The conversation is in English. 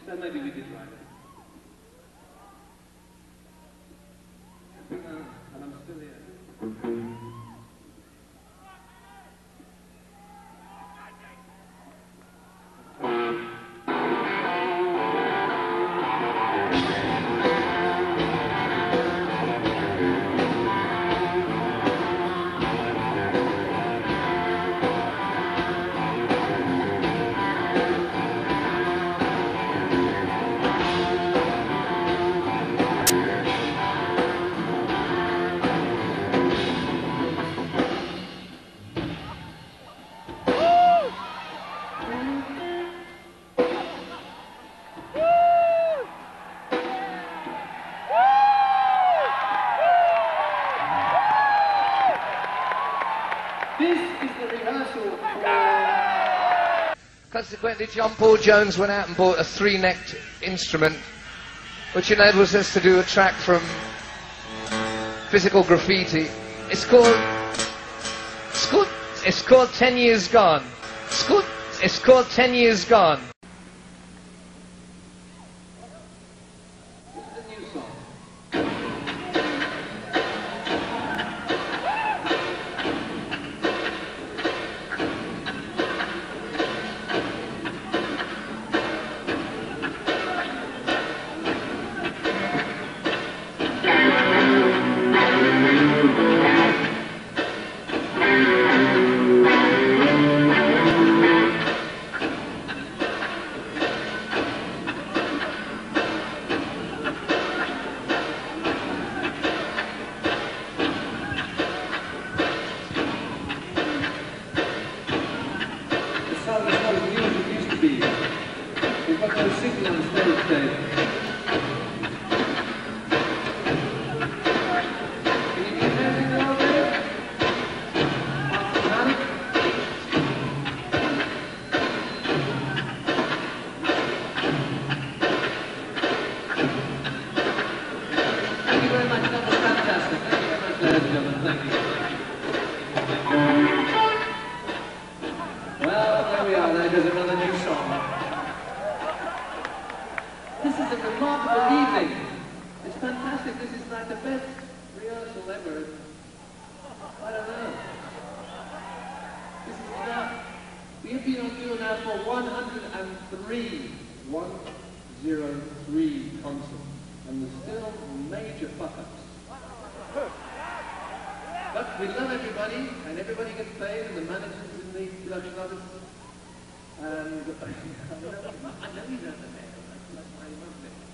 So maybe we did right. And I'm still here. This is the rehearsal for... Consequently, John Paul Jones went out and bought a three-necked instrument, which enables us to do a track from Physical Graffiti. It's called 10 Years Gone. It's called 10 Years Gone. This is a new song. It's not as new as it used to be. We've got no signal on stage, Dave. Can you get anything out there? Automatic? Thank you very much. That was fantastic. Thank you very much, ladies and gentlemen. Thank you. Well, there we are. There goes another new song. This is a remarkable evening. It's fantastic. This is like the best rehearsal ever. I don't know. This is now... We have been on tour now for 103 concerts. And there's still major fuck-ups. But we love everybody, and everybody gets paid, and the managers and the production artists. And I know he's at the head, that's why I love it.